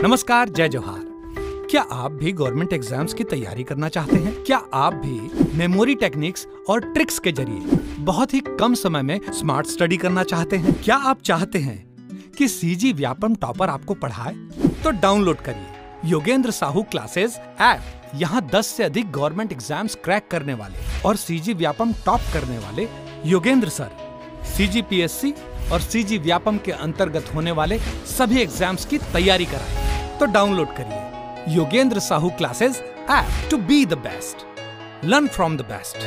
नमस्कार, जय जोहार। क्या आप भी गवर्नमेंट एग्जाम्स की तैयारी करना चाहते हैं? क्या आप भी मेमोरी टेक्निक्स और ट्रिक्स के जरिए बहुत ही कम समय में स्मार्ट स्टडी करना चाहते हैं? क्या आप चाहते हैं कि सीजी व्यापम टॉपर आपको पढ़ाए? तो डाउनलोड करिए योगेंद्र साहू क्लासेस ऐप। यहाँ 10 से अधिक गवर्नमेंट एग्जाम्स क्रैक करने वाले और सीजी व्यापम टॉप करने वाले योगेंद्र सर सीजीपीएससी और सीजी व्यापम के अंतर्गत होने वाले सभी एग्जाम्स की तैयारी कराएं। तो डाउनलोड करिए Yogendra Sahu classes app to be the best, learn from the best.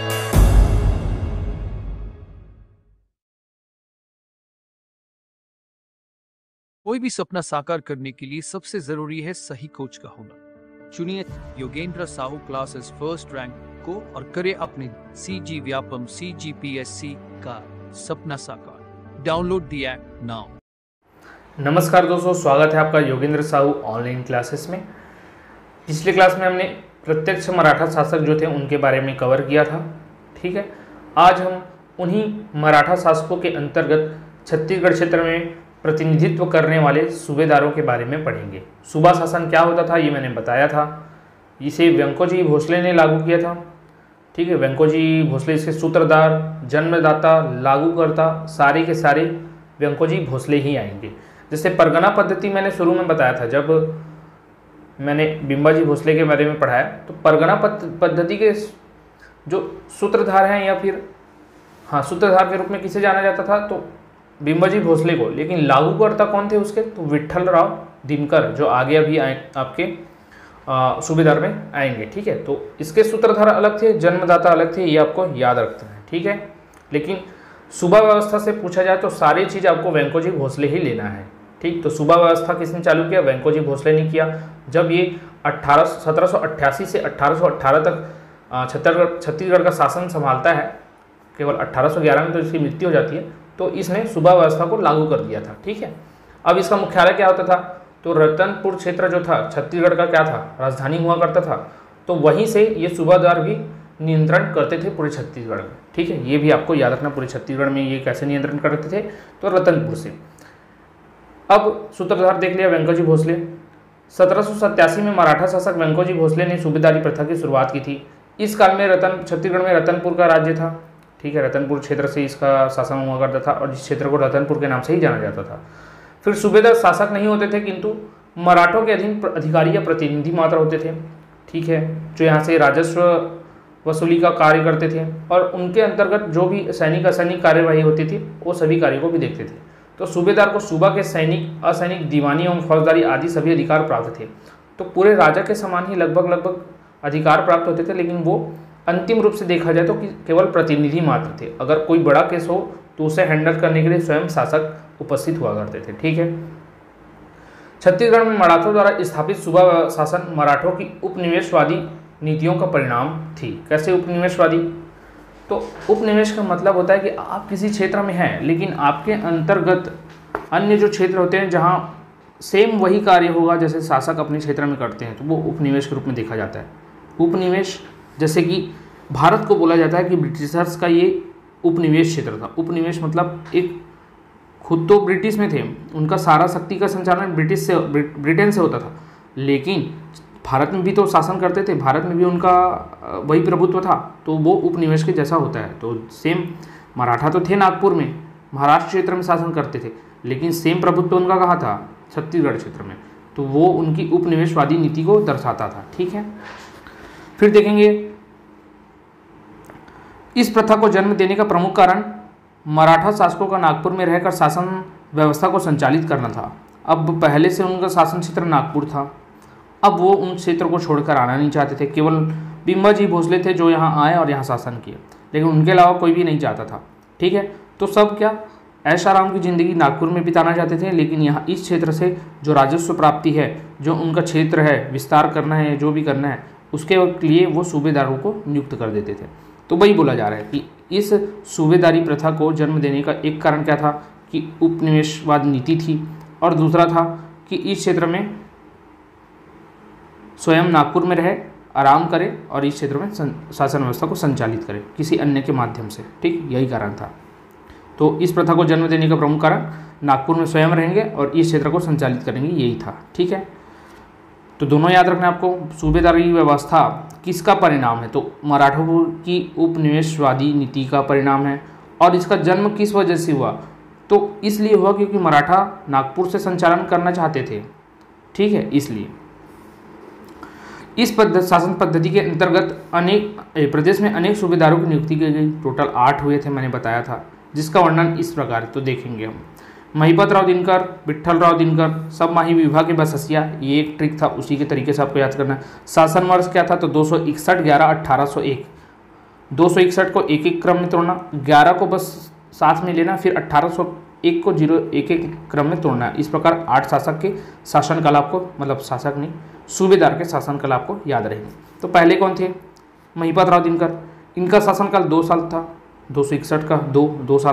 कोई भी सपना साकार करने के लिए सबसे जरूरी है सही कोच का होना। चुनिए Yogendra Sahu classes first rank को और करें अपने सीजी व्यापम सीजीपीएससी का सपना साकार। Download the app now. नमस्कार दोस्तों, स्वागत है आपका योगेंद्र साहू ऑनलाइन क्लासेस में। पिछले क्लास में हमने प्रत्यक्ष मराठा शासक जो थे उनके बारे में कवर किया था। ठीक है, आज हम उन्हीं मराठा शासकों के अंतर्गत छत्तीसगढ़ क्षेत्र में प्रतिनिधित्व करने वाले सूबेदारों के बारे में पढ़ेंगे। सूबा शासन क्या होता था ये मैंने बताया था। इसे वेंकोजी भोसले ने लागू किया था। ठीक है, वेंकोजी भोसले इसके सूत्रधार, जन्मदाता, लागूकर्ता सारे के सारे वेंकोजी भोसले ही आएंगे। जैसे परगना पद्धति मैंने शुरू में बताया था, जब मैंने बिंबाजी भोसले के बारे में पढ़ाया, तो परगना पद्धति के जो सूत्रधार हैं या फिर सूत्रधार के रूप में किसे जाना जाता था, तो बिंबाजी भोसले को। लेकिन लागूकर्ता कौन थे उसके, तो विट्ठल राव दिनकर, जो आगे अभी आपके सूबेदार में आएंगे। ठीक है, तो इसके सूत्रधार अलग थे, जन्मदाता अलग थे, ये आपको याद रखना है। ठीक है, लेकिन सूबा व्यवस्था से पूछा जाए तो सारी चीज़ आपको वेंकोजी भोसले ही लेना है। ठीक, तो सूबा व्यवस्था किसने चालू किया? वेंकोजी भोसले ने किया। जब ये 1788 से 1818 तक छत्तीसगढ़ का शासन संभालता है, केवल 1811 में तो इसकी मृत्यु हो जाती है, तो इसने सूबा व्यवस्था को लागू कर दिया था। ठीक है, अब इसका मुख्यालय क्या होता था, तो रतनपुर क्षेत्र जो था छत्तीसगढ़ का क्या था, राजधानी हुआ करता था। तो वहीं से ये सूबादार भी नियंत्रण करते थे पूरे छत्तीसगढ़ में। ठीक है, ये भी आपको याद रखना, पूरे छत्तीसगढ़ में ये कैसे नियंत्रण करते थे, तो रतनपुर से। अब सूत्रधार देख लिया वेंकोजी भोसले। 1787 में मराठा शासक वेंकोजी भोसले ने सूबेदारी प्रथा की शुरुआत की थी। इस काल में छत्तीसगढ़ में रतनपुर का राज्य था। ठीक है, रतनपुर क्षेत्र से इसका शासन हुआ करता था और इस क्षेत्र को रतनपुर के नाम से ही जाना जाता था। फिर सूबेदार शासक नहीं होते थे, किंतु मराठों के अधीन अधिकारी या प्रतिनिधि मात्र होते थे। ठीक है, जो यहाँ से राजस्व वसूली का कार्य करते थे और उनके अंतर्गत जो भी सैनिक असैनिक कार्यवाही होती थी वो सभी कार्यों को भी देखते थे। तो सूबेदार को सूबा के सैनिक, असैनिक, दीवानी एवं फौजदारी आदि सभी अधिकार प्राप्त थे। तो पूरे राजा के समान ही लगभग अधिकार प्राप्त होते थे, लेकिन वो अंतिम रूप से देखा जाए तो केवल प्रतिनिधि मात्र थे। अगर कोई बड़ा केस हो तो उसे हैंडल करने के लिए स्वयं शासक उपस्थित हुआ करते थे। ठीक है, छत्तीसगढ़ में मराठों द्वारा स्थापित सूबा शासन मराठों की उपनिवेशवादी नीतियों का परिणाम थी। कैसे उपनिवेशवादी? तो उपनिवेश का मतलब होता है कि आप किसी क्षेत्र में हैं, लेकिन आपके अंतर्गत अन्य जो क्षेत्र होते हैं जहां सेम वही कार्य होगा जैसे शासक अपने क्षेत्र में करते हैं, तो वो उपनिवेश के रूप में देखा जाता है। उपनिवेश, जैसे कि भारत को बोला जाता है कि ब्रिटिशर्स का ये उपनिवेश क्षेत्र था। उपनिवेश मतलब एक, खुद तो ब्रिटिश में थे, उनका सारा शक्ति का संचालन ब्रिटेन से होता था, लेकिन भारत में भी तो शासन करते थे, भारत में भी उनका वही प्रभुत्व था, तो वो उपनिवेश के जैसा होता है। तो सेम मराठा तो थे नागपुर में, महाराष्ट्र क्षेत्र में शासन करते थे, लेकिन सेम प्रभुत्व उनका कहाँ था? छत्तीसगढ़ क्षेत्र में। तो वो उनकी उपनिवेशवादी नीति को दर्शाता था। ठीक है, फिर देखेंगे इस प्रथा को जन्म देने का प्रमुख कारण मराठा शासकों का नागपुर में रहकर शासन व्यवस्था को संचालित करना था। अब पहले से उनका शासन क्षेत्र नागपुर था, अब वो उन क्षेत्र को छोड़कर आना नहीं चाहते थे। केवल बिंबाजी भोसले थे जो यहाँ आए और यहाँ शासन किया, लेकिन उनके अलावा कोई भी नहीं चाहता था। ठीक है, तो सब क्या ऐश आराम की ज़िंदगी नागपुर में बिताना चाहते थे, लेकिन यहाँ इस क्षेत्र से जो राजस्व प्राप्ति है, जो उनका क्षेत्र है, विस्तार करना है, जो भी करना है, उसके लिए वो सूबेदारों को नियुक्त कर देते थे। तो वही बोला जा रहा है कि इस सूबेदारी प्रथा को जन्म देने का एक कारण क्या था कि उपनिवेशवाद नीति थी, और दूसरा था कि इस क्षेत्र में स्वयं नागपुर में रहे, आराम करे और इस क्षेत्र में शासन व्यवस्था को संचालित करे किसी अन्य के माध्यम से। ठीक, यही कारण था। तो इस प्रथा को जन्म देने का प्रमुख कारण नागपुर में स्वयं रहेंगे और इस क्षेत्र को संचालित करेंगे, यही था। ठीक है, तो दोनों याद रखना है आपको। सूबेदारी व्यवस्था किसका परिणाम है? तो मराठों की उपनिवेशवादी नीति का परिणाम है। और इसका जन्म किस वजह से हुआ? तो इसलिए हुआ क्योंकि मराठा नागपुर से संचालन करना चाहते थे, ठीक है, इसलिए। इस शासन पद्धति के अंतर्गत प्रदेश में अनेक सूबेदारों की नियुक्ति की गई। टोटल 8 हुए थे, मैंने बताया था, जिसका वर्णन इस प्रकार तो देखेंगे हम। महिपत राव दिनकर, विट्ठल राव दिनकर, सब माही विभा के बससिया, ये एक ट्रिक था, उसी के तरीके से आपको याद करना है। शासन वर्ष क्या था? तो 261 11 1801। 261 को एक एक क्रम में तोड़ना, 11 को बस साथ में लेना, फिर 1801 को 0 क्रम में तोड़ना। इस प्रकार 8 शासक के शासनकाल आपको, मतलब शासक नहीं, सूबेदार के शासनकाल आपको याद रहेंगे। तो पहले कौन थे? महिपत राव दिनकर। इनका शासनकाल 2 साल था। 261 का 2 साल,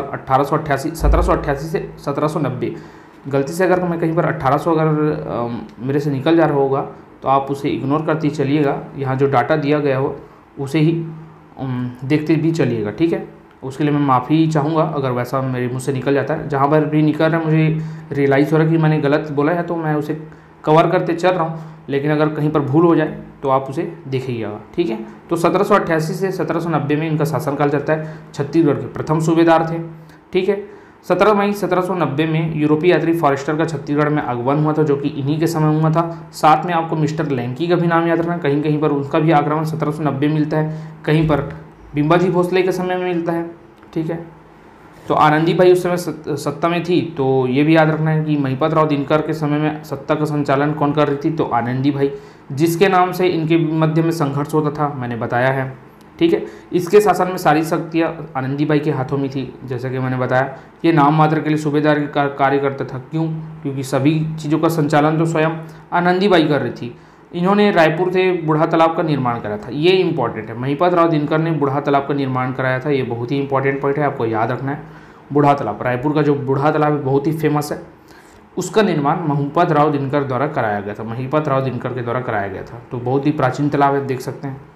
1788 से 1790। गलती से अगर मैं कहीं पर 1800 अगर मेरे से निकल जा रहा होगा तो आप उसे इग्नोर करते चलिएगा। यहाँ जो डाटा दिया गया हो उसे ही देखते भी चलिएगा, ठीक है। उसके लिए मैं माफ़ी चाहूँगा अगर वैसा मेरे मुँह से निकल जाता है। जहाँ पर भी निकल रहा है मुझे रियलाइज़ हो रहा है कि मैंने गलत बोला है, तो मैं उसे कवर करते चल रहा हूँ। लेकिन अगर कहीं पर भूल हो जाए तो आप उसे देखिएगा, ठीक है। तो 1788 से 1790 में इनका शासनकाल चलता है। छत्तीसगढ़ के प्रथम सूबेदार थे, ठीक है। 17 मई 1790 में यूरोपीय यात्री फॉरेस्टर का छत्तीसगढ़ में आगमन हुआ था, जो कि इन्हीं के समय हुआ था। साथ में आपको मिस्टर लैंकी का भी नाम याद रखना। कहीं कहीं पर उनका भी आक्रमण 1790 मिलता है, कहीं पर बिम्बाजी भोसले के समय में मिलता है, ठीक है। तो आनंदी भाई उस समय सत्ता में थी, तो ये भी याद रखना है कि महिपत राव दिनकर के समय में सत्ता का संचालन कौन कर रही थी? तो आनंदी भाई, जिसके नाम से इनके मध्य में संघर्ष होता था, मैंने बताया है, ठीक है। इसके शासन में सारी शक्तियाँ आनंदी भाई के हाथों में थी। जैसा कि मैंने बताया, ये नाम मात्र के लिए सूबेदार का कार्य करता था। क्यों? क्योंकि सभी चीज़ों का संचालन तो स्वयं आनंदी बाई कर रही थी। इन्होंने रायपुर से बूढ़ा तालाब का निर्माण करा था, ये इंपॉर्टेंट है। महिपत राव दिनकर ने बूढ़ा तालाब का निर्माण कराया था, ये बहुत ही इंपॉर्टेंट पॉइंट है, आपको याद रखना है। बूढ़ा तालाब, रायपुर का जो बूढ़ा तालाब है बहुत ही फेमस है, उसका निर्माण महिपत राव दिनकर द्वारा कराया गया था। महिपत राव दिनकर के द्वारा कराया गया था, तो बहुत ही प्राचीन तालाब है, देख सकते हैं।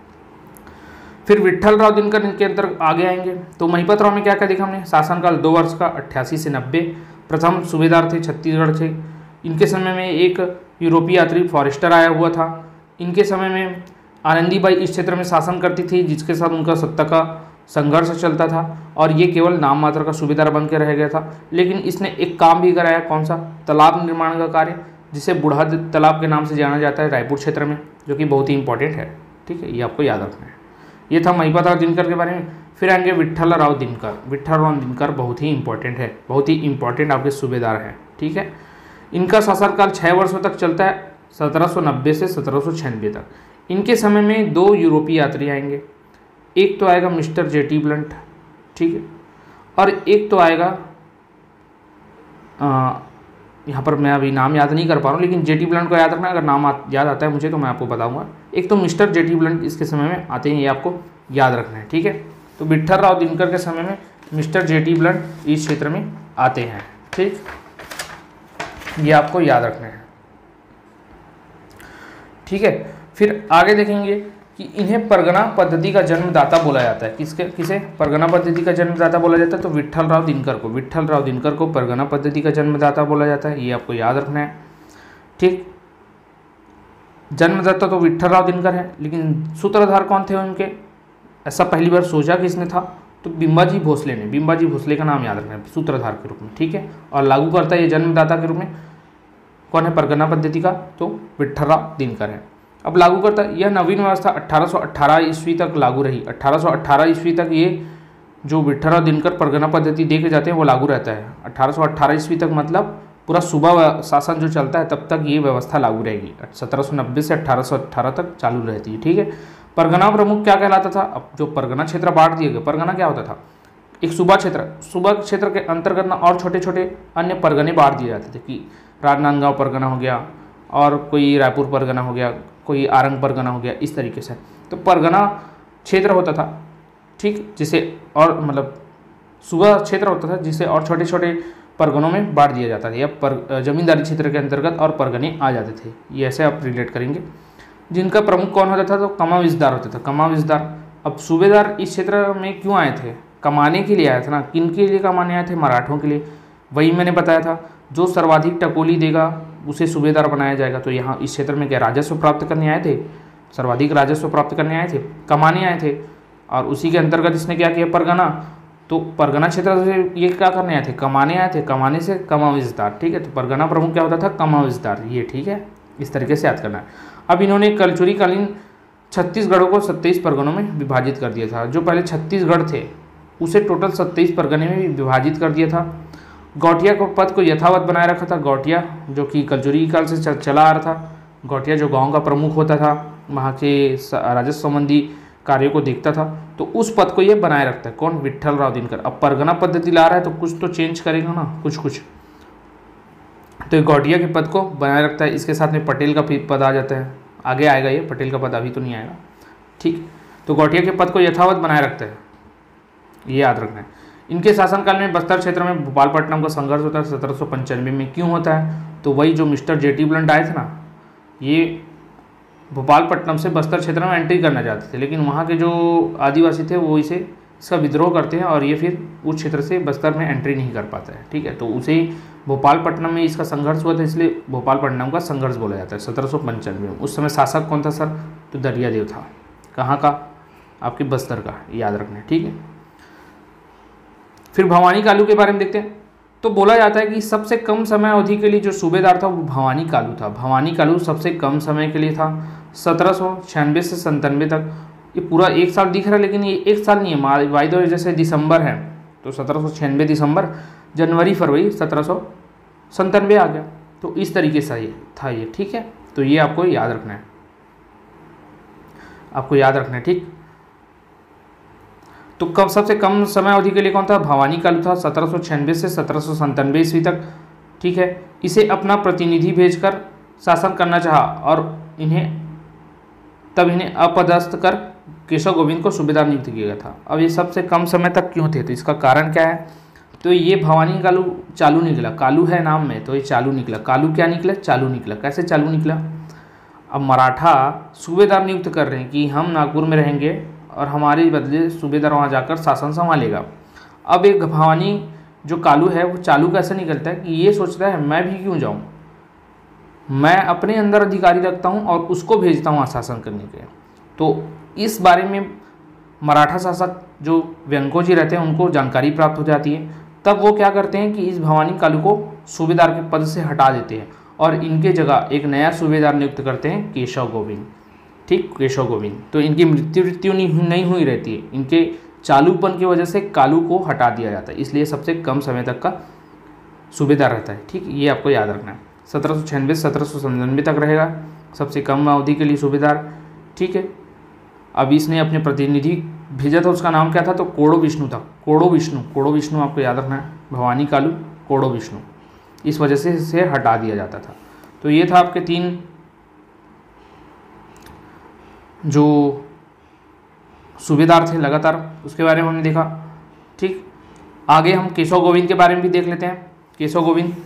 फिर विट्ठल राव दिनकर इनके अंदर आगे आएंगे। तो महिपत राव में क्या क्या देखा हमने? शासनकाल 2 वर्ष का, 88 से 90। प्रथम सूबेदार थे, छत्तीसगढ़ थे। इनके समय में एक यूरोपीय यात्री फॉरेस्टर आया हुआ था। इनके समय में आनंदी बाई इस क्षेत्र में शासन करती थी, जिसके साथ उनका सत्ता का संघर्ष चलता था, और ये केवल नाम मात्र का सूबेदार बन के रह गया था। लेकिन इसने एक काम भी कराया, कौन सा? तालाब निर्माण का कार्य, जिसे बूढ़ा तालाब के नाम से जाना जाता है रायपुर क्षेत्र में, जो कि बहुत ही इंपॉर्टेंट है, ठीक है, ये आपको याद रखना है। ये था महिपत राव दिनकर के बारे में। फिर आएंगे विट्ठल राव दिनकर। विट्ठल राव दिनकर बहुत ही इंपॉर्टेंट है, बहुत ही इंपॉर्टेंट आपके सूबेदार हैं, ठीक है। इनका शासनकाल 6 वर्षों तक चलता है, 1790 से 1796 तक। इनके समय में 2 यूरोपीय यात्री आएंगे। एक तो आएगा मिस्टर जेटी ब्लंट, ठीक है, और एक तो आएगा यहाँ पर मैं अभी नाम याद नहीं कर पा रहा हूँ, लेकिन जेटी ब्लंट को याद रखना। अगर नाम याद आता है मुझे तो मैं आपको बताऊंगा। एक तो मिस्टर जेटी ब्लंट इसके समय में आते हैं, ये आपको याद रखना है, ठीक है। तो विट्ठल राव दिनकर के समय में मिस्टर जेटी ब्लंट इस क्षेत्र में आते हैं, ठीक, ये आपको याद रखना है, ठीक है। फिर आगे देखेंगे कि इन्हें परगना पद्धति का जन्मदाता बोला जाता है। किसे परगना पद्धति का जन्मदाता बोला जाता है? तो विट्ठल राव दिनकर को। विट्ठल राव दिनकर को परगना पद्धति का जन्मदाता बोला जाता है, ये आपको याद रखना है, ठीक। जन्मदाता तो विट्ठल राव दिनकर है, लेकिन सूत्रधार कौन थे उनके? ऐसा पहली बार सोचा किसने था? तो बिम्बाजी भोसले ने। बिम्बाजी भोसले का नाम याद रखना है सूत्रधार के रूप में, ठीक है। और लागू करता है ये जन्मदाता के रूप में कौन है परगना पद्धति का? तो विट्ठल राव दिनकर है। अब लागू करता है, यह नवीन व्यवस्था 1818 ईस्वी तक लागू रही। 1818 ईस्वी तक ये जो विट्ठल राव दिनकर परगना पद्धति देखे जाते हैं वो लागू रहता है। 1818 ईस्वी तक मतलब पूरा सूबा शासन जो चलता है तब तक ये व्यवस्था लागू रहेगी। 1790 से 1818 तक चालू रहती है, ठीक है। परगना प्रमुख क्या कहलाता था? अब जो परगना क्षेत्र बांट दिए गए, परगना क्या होता था? एक सूबा क्षेत्र के अंतर्गत ना और छोटे छोटे अन्य परगने बांट दिए जाते थे कि राजनांदगांव परगना हो गया, और कोई रायपुर परगना हो गया, कोई आरंग परगना हो गया, इस तरीके से। तो परगना क्षेत्र होता था, ठीक, जिसे और मतलब सूबा क्षेत्र होता था जिसे और छोटे छोटे परगनों में बांट दिया जाता था, या जमींदारी क्षेत्र के अंतर्गत और परगने आ जाते थे। ये ऐसे आप रिलेट करेंगे। जिनका प्रमुख कौन होता था? तो कमाविजदार होता था, कमाविजदार। अब सूबेदार इस क्षेत्र में क्यों आए थे? कमाने के लिए आए थे ना। किन के लिए कमाने आए थे? मराठों के लिए। वही मैंने बताया था, जो सर्वाधिक टकोली देगा उसे सूबेदार बनाया जाएगा। तो यहाँ इस क्षेत्र में क्या राजस्व प्राप्त करने आए थे, सर्वाधिक राजस्व प्राप्त करने आए थे, कमाने आए थे। और उसी के अंतर्गत इसने क्या किया, परगना, तो परगना क्षेत्र से ये क्या करने आए थे, कमाने आए थे, कमाने से कमा विस्तार, ठीक है। तो परगना प्रमुख क्या होता था, कमा विस्तार, ये ठीक है, इस तरीके से याद करना है। अब इन्होंने कलचुरी कालीन छत्तीसगढ़ों को 27 परगनों में विभाजित कर दिया था। जो पहले छत्तीसगढ़ थे उसे टोटल 27 परगने में विभाजित कर दिया था। गौटिया को पद को यथावत बनाए रखा था। गौटिया जो कि कलचुरी काल से चला आ रहा था, गौटिया जो गांव का प्रमुख होता था, वहाँ के राजस्व संबंधी कार्यों को देखता था, तो उस पद को ये बनाए रखता है। कौन, विट्ठल राव दिनकर। अब परगना पद्धति ला रहा है तो कुछ तो चेंज करेगा ना, कुछ तो गौटिया के पद को बनाए रखता है। इसके साथ में पटेल का पद आ जाता है, आगे आएगा ये, पटेल का पद अभी तो नहीं आएगा, ठीक। तो गौटिया के पद को यथावत बनाए रखता है, ये याद रखना है। इनके शासनकाल में बस्तर क्षेत्र में भोपालपट्टनम का संघर्ष होता है 1795 में। क्यों होता है, तो वही जो मिस्टर जेटी ब्लंट आए थे ना, ये भोपालपट्टनम से बस्तर क्षेत्र में एंट्री करना चाहते थे, लेकिन वहाँ के जो आदिवासी थे वो इसका विद्रोह करते हैं और ये फिर उस क्षेत्र से बस्तर में एंट्री नहीं कर पाता है, ठीक है। तो उसे भोपालपट्टनम में इसका संघर्ष हुआ था, इसलिए भोपालपट्टनम का संघर्ष बोला जाता है 1795 में। उस समय शासक कौन था सर, तो दरियादेव था। कहाँ का, आपके बस्तर का, याद रखना है, ठीक है। फिर भवानी कालू के बारे में देखते हैं। तो बोला जाता है कि सबसे कम समय अवधि के लिए जो सूबेदार था वो भवानी कालू था। भवानी कालू सबसे कम समय के लिए था, 1796 से 97 तक। ये पूरा एक साल दिख रहा है, लेकिन ये एक साल नहीं है, बाय द वे जैसे दिसंबर है तो 1796 दिसंबर, जनवरी फरवरी 1797 आ गया। तो इस तरीके से ये था ये, ठीक है। तो ये आपको याद रखना है, आपको याद रखना है, ठीक। तो कब सबसे कम समय अवधि के लिए कौन था, भवानी कालू था, 1796 से 1797 ईस्वी तक, ठीक है। इसे अपना प्रतिनिधि भेजकर शासन करना चाहा और इन्हें अपदस्थ कर केशव गोविंद को सूबेदार नियुक्त किया गया था। अब ये सबसे कम समय तक क्यों थे, तो इसका कारण क्या है, तो ये भवानी कालू चालू निकला, कालू है नाम में तो ये चालू निकला। कालू क्या निकला, चालू निकला। कैसे चालू निकला, अब मराठा सूबेदार नियुक्त कर रहे हैं कि हम नागपुर में रहेंगे और हमारे बदले सूबेदार वहाँ जाकर शासन संभालेगा। अब एक भवानी जो कालू है वो चालू कैसे निकलता है कि ये सोचता है मैं भी क्यों जाऊँ, मैं अपने अंदर अधिकारी रखता हूँ और उसको भेजता हूँ शासन करने के। तो इस बारे में मराठा शासक जो व्यंकोजी रहते हैं उनको जानकारी प्राप्त हो जाती है। तब वो क्या करते हैं कि इस भवानी कालू को सूबेदार के पद से हटा देते हैं और इनके जगह एक नया सूबेदार नियुक्त करते हैं, केशव गोविंद, ठीक, केशव गोविंद। तो इनकी मृत्यु नहीं हुई रहती है, इनके चालूपन की वजह से कालू को हटा दिया जाता है, इसलिए सबसे कम समय तक का सूबेदार रहता है, ठीक। ये आपको याद रखना है, 1796 1797 तक रहेगा सबसे कम अवधि के लिए सूबेदार, ठीक है। अब इसने अपने प्रतिनिधि भेजा था, उसका नाम क्या था, तो कोड़ो विष्णु था। कोड़ो विष्णु आपको याद रखना है, भवानी कालू, कोड़ो विष्णु, इस वजह से इसे हटा दिया जाता था। तो ये था आपके 3 जो सूबेदार थे लगातार, उसके बारे में हमने देखा, ठीक। आगे हम केशव गोविंद के बारे में भी देख लेते हैं। केशव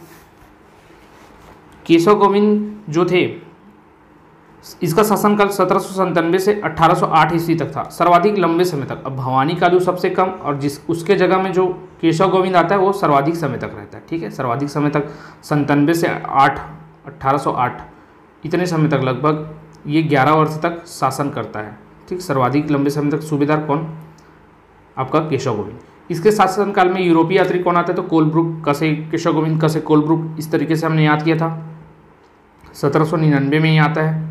गोविंद जो थे, इसका शासनकाल 1797 से 1808 ईस्वी तक था, सर्वाधिक लंबे समय तक। अब भवानी कालू सबसे कम और उसके जगह में जो केशव गोविंद आता है वो सर्वाधिक समय तक रहता है, ठीक है। सर्वाधिक समय तक 97 से 1808 इतने समय तक लगभग ये 11 वर्ष तक शासन करता है, ठीक। सर्वाधिक लंबे समय तक सूबेदार कौन, आपका केशव गोविंद। इसके शासनकाल में यूरोपीय यात्री कौन आता है, तो कोलब्रुक, कसे केशव गोविंद, कसे कोलब्रुक, इस तरीके से हमने याद किया था। 1799 में ही आता है।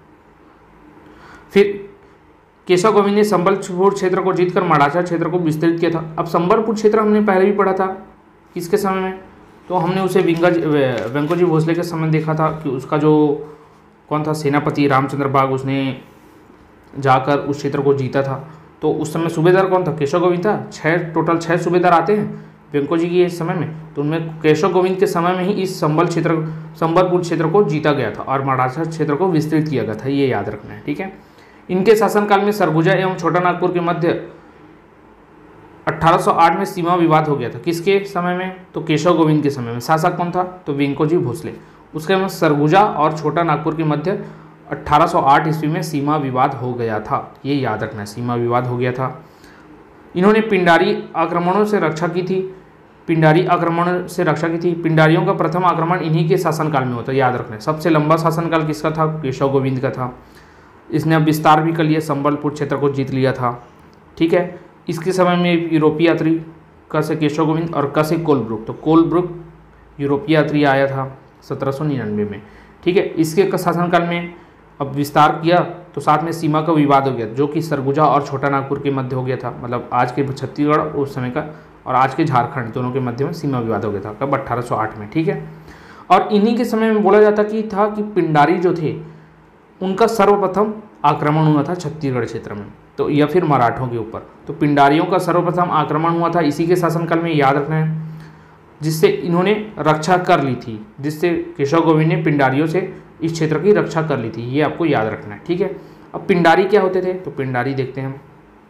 फिर केशव गोविंद ने संबलपुर क्षेत्र को जीतकर मराठा क्षेत्र को विस्तृत किया था। अब संबलपुर क्षेत्र हमने पहले भी पढ़ा था, किसके समय में, तो हमने उसे वेंकोजी भोसले के समय देखा था कि उसका जो कौन था, सेनापति रामचंद्र बाग, उसने जाकर उस क्षेत्र को जीता था। तो उस समय सूबेदार कौन था, केशव गोविंद था। टोटल 6 सूबेदार आते हैं वेंकोजी के समय में, तो उनमें केशव गोविंद के समय में ही इस संबलपुर क्षेत्र को जीता गया था और मराठा क्षेत्र को विस्तृत किया गया था, ये याद रखना है, ठीक है। इनके शासनकाल में सरगुजा एवं छोटा नागपुर के मध्य 1808 में सीमा विवाद हो गया था। किसके समय में, तो केशव गोविंद के समय में। शासक कौन था, तो वेंकोजी भोसले। उसके में सरगुजा और छोटा नागपुर के मध्य 1808 ईस्वी में सीमा विवाद हो गया था, ये याद रखना है, सीमा विवाद हो गया था। इन्होंने पिंडारी आक्रमणों से रक्षा की थी। पिंडारी आक्रमण से रक्षा की थी। पिंडारियों का प्रथम आक्रमण इन्हीं के शासनकाल में होता है, याद रखना है। सबसे लंबा शासनकाल किसका था? केशव गोविंद का था। इसने अब विस्तार भी कर लिया, संबलपुर क्षेत्र को जीत लिया था, ठीक है। इसके समय में यूरोपीय यात्री क से केशव गोविंद और क से कोलब्रुक, तो कोलब्रुक यूरोपीय यात्री आया था 1799 में, ठीक है। इसके शासनकाल में अब विस्तार किया तो साथ में सीमा का विवाद हो गया, जो कि सरगुजा और छोटा नागपुर के मध्य हो गया था, मतलब आज के छत्तीसगढ़ उस समय का और आज के झारखंड दोनों के मध्य में सीमा विवाद हो गया था, कब? 1808 में, ठीक है। और इन्हीं के समय में बोला जाता कि पिंडारी जो थे उनका सर्वप्रथम आक्रमण हुआ था छत्तीसगढ़ क्षेत्र में, तो या फिर मराठों के ऊपर। तो पिंडारियों का सर्वप्रथम आक्रमण हुआ था इसी के शासनकाल में, याद रखना है, जिससे इन्होंने रक्षा कर ली थी, जिससे केशव गोविंद ने पिंडारियों से इस क्षेत्र की रक्षा कर ली थी, ये आपको याद रखना है, ठीक है। अब पिंडारी क्या होते थे? तो पिंडारी देखते हैं हम।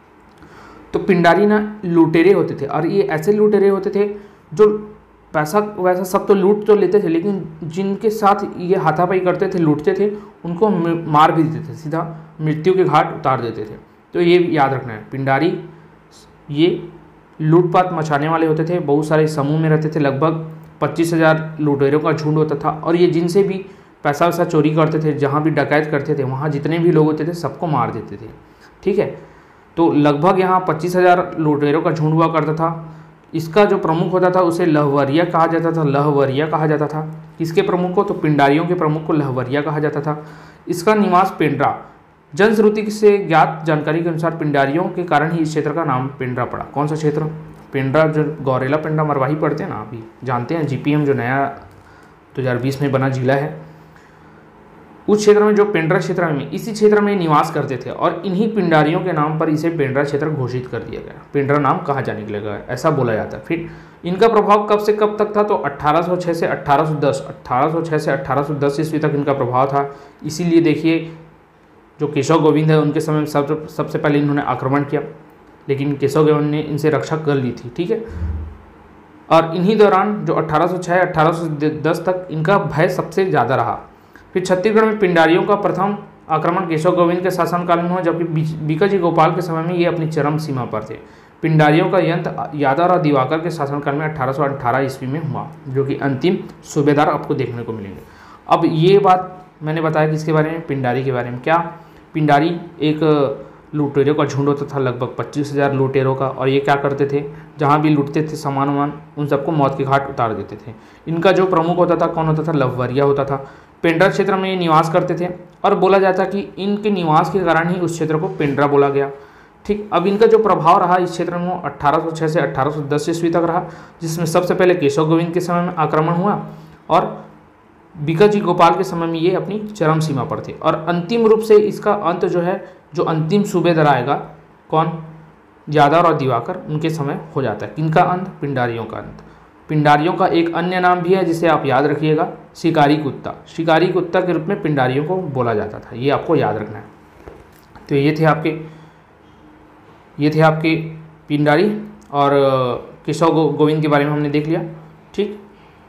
तो पिंडारी ना लुटेरे होते थे, और ये ऐसे लुटेरे होते थे जो पैसा वैसा सब तो लूट तो लेते थे, लेकिन जिनके साथ ये हाथापाई करते थे, लूटते थे, उनको मार भी देते थे, सीधा मृत्यु के घाट उतार देते थे। तो ये याद रखना है, पिंडारी ये लूटपाट मचाने वाले होते थे, बहुत सारे समूह में रहते थे, लगभग 25,000 लुटेरों का झुंड होता था, और ये जिनसे भी पैसा वैसा चोरी करते थे, जहाँ भी डकैत करते थे, वहाँ जितने भी लोग होते थे सबको मार देते थे, ठीक है। तो लगभग यहाँ 25,000 लुटेरों का झुंड हुआ करता था। इसका जो प्रमुख होता था उसे लहवरिया कहा जाता था, लहवरिया कहा जाता था। किसके प्रमुख को? तो पिंडारियों के प्रमुख को लहवरिया कहा जाता था। इसका निवास पेंड्रा, जनश्रुति से ज्ञात जानकारी के अनुसार पिंडारियों के कारण ही इस क्षेत्र का नाम पेंड्रा पड़ा। कौन सा क्षेत्र? पेंड्रा, जो गौरेला पेंड्रा मरवाही पढ़ते हैं ना, अभी जानते हैं, जीपीएम जो नया 2020 में बना जिला है, उस क्षेत्र में जो पेंड्रा क्षेत्र में, इसी क्षेत्र में निवास करते थे, और इन्हीं पिंडारियों के नाम पर इसे पेंड्रा क्षेत्र घोषित कर दिया गया। पेंड्रा नाम कहाँ जाने के लगा, ऐसा बोला जाता है। फिर इनका प्रभाव कब से कब तक था? तो 1806 से 1810, 1806 से 1810 ईस्वी तक इनका प्रभाव था। इसीलिए देखिए, जो केशव गोविंद है उनके समय में सबसे पहले इन्होंने आक्रमण किया, लेकिन केशव गोविंद ने इनसे रक्षा कर ली थी, ठीक है। और इन्हीं दौरान जो 1806 1810 तक इनका भय सबसे ज़्यादा रहा। फिर छत्तीसगढ़ में पिंडारियों का प्रथम आक्रमण केशव गोविंद के शासनकाल में हुआ, जबकि बीकाजी गोपाल के समय में ये अपनी चरम सीमा पर थे। पिंडारियों का यंत्र यादव और दिवाकर के शासनकाल में 1818 ईस्वी में हुआ, जो कि अंतिम सूबेदार आपको देखने को मिलेंगे। अब ये बात मैंने बताया किसके बारे में? पिंडारी के बारे में। क्या? पिंडारी एक लुटेरों का झुंड होता था, लगभग 25,000 लुटेरों का, और ये क्या करते थे, जहाँ भी लूटते थे सामान वामान, उन सबको मौत के घाट उतार देते थे। इनका जो प्रमुख होता था, कौन होता था? लहवरिया होता था। पेंड्रा क्षेत्र में ये निवास करते थे, और बोला जाता कि इनके निवास के कारण ही उस क्षेत्र को पेंड्रा बोला गया, ठीक। अब इनका जो प्रभाव रहा इस क्षेत्र में वो 1806 से 1810 ईस्वी तक रहा, जिसमें सबसे पहले केशव गोविंद के समय में आक्रमण हुआ, और बीकाजी गोपाल के समय में ये अपनी चरम सीमा पर थे। और अंतिम रूप से इसका अंत जो है, जो अंतिम सूबेदार आएगा, कौन? यादव और दिवाकर, उनके समय हो जाता है। किनका अंत? पिंडारियों का अंत। पिंडारियों का एक अन्य नाम भी है जिसे आप याद रखिएगा, शिकारी कुत्ता। शिकारी कुत्ता के रूप में पिंडारियों को बोला जाता था, ये आपको याद रखना है। तो ये थे आपके पिंडारी, और केशव गोविंद के बारे में हमने देख लिया, ठीक।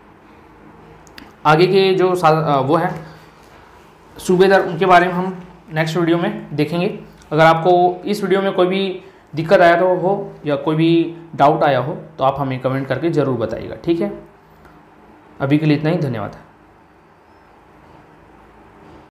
आगे के जो वो हैं सूबेदार, उनके बारे में हम नेक्स्ट वीडियो में देखेंगे। अगर आपको इस वीडियो में कोई भी दिक्कत आया तो हो, या कोई भी डाउट आया हो, तो आप हमें कमेंट करके ज़रूर बताइएगा, ठीक है। अभी के लिए इतना ही, धन्यवाद।